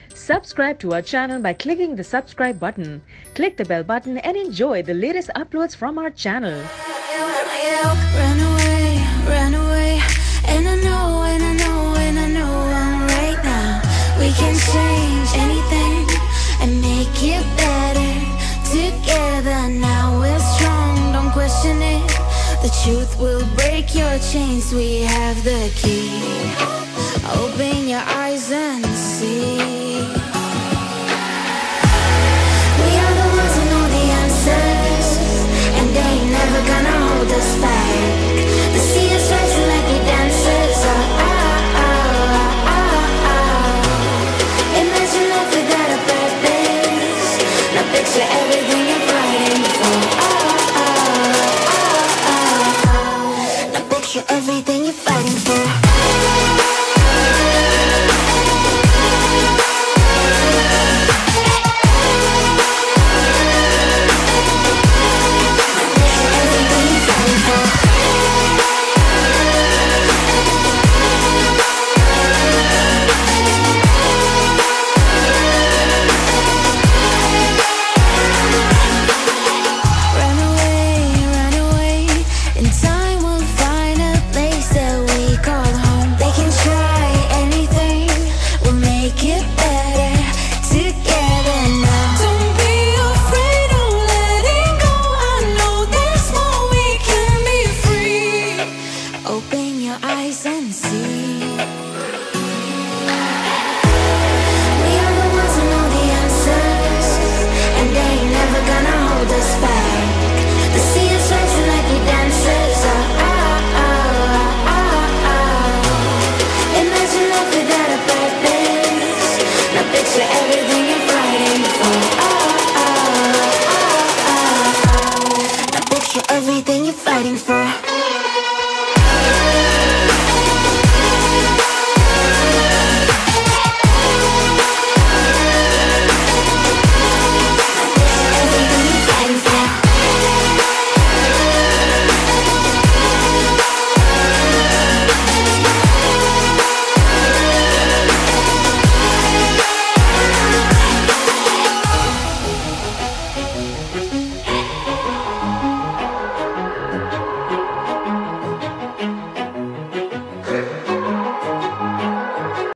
Subscribe to our channel by clicking the subscribe button. Click the bell button and enjoy the latest uploads from our channel. Run away, and I know I'm right now. We can change anything and make it better together. Now we're strong, don't question it. The truth will break your chains. We have the key. Open your eyes and see. We are the ones who know the answers, and they ain't never gonna hold us back. The sea is rising like we dancers. Imagine life without a purpose. Now picture everything you're fighting for. Now picture everything you're fighting for. Open your eyes and see. We are the ones who know the answers, and they ain't never gonna hold us back. The sea is rising like we dancers. Imagine life without a purpose. Now picture everything you're fighting for. Now picture everything you're fighting for.